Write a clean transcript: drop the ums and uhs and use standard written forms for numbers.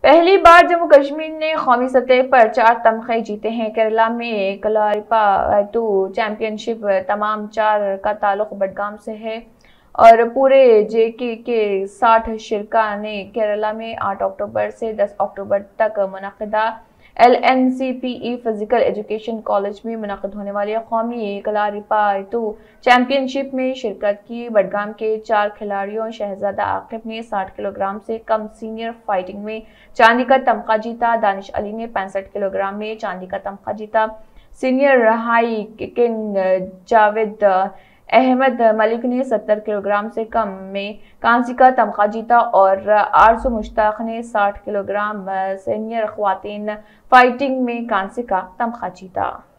पहली बार जम्मू कश्मीर ने कौमी सतह पर 4 तमगे जीते हैं। केरला में कलारिपायतु चैंपियनशिप तमाम 4 का ताल्लुक बडगाम से है और पूरे जेके 60 शिरका ने केरला में 8 अक्टूबर से 10 अक्टूबर तक मुनक़िदा LNCPE फिजिकल एजुकेशन कॉलेज में मुनक़िद होने वाली कौमी कलारिपायतु चैंपियनशिप में शिरकत की। बडगाम के 4 खिलाड़ियों शहजादा आकिब ने 60 किलोग्राम से कम सीनियर फाइटिंग में चांदी का तमगा जीता। दानिश अली ने 65 किलोग्राम में चांदी का तमगा जीता। सीनियर हाई किंग जावेद अहमद मलिक ने 70 किलोग्राम से कम में कांसी का तमगा जीता और आरजू मुश्ताक ने 60 किलोग्राम सीनियर ख्वातीन फाइटिंग में कांसी का तमगा जीता।